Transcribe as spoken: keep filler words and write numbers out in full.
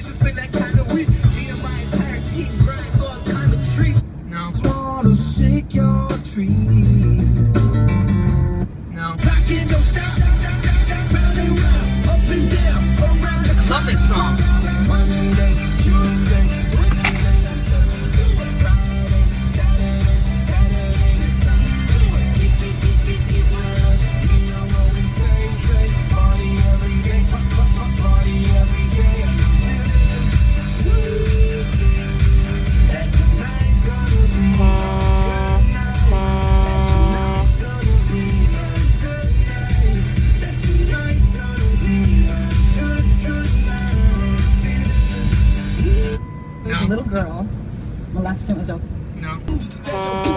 It's just been that kind of week. Me and my entire team grind all kind of treat. No. Wanna shake your tree. No. Rock it, don't stop. Round and round, up and down, around the Love this song. Monday, Tuesday, There was a little girl. The left cent was open. No.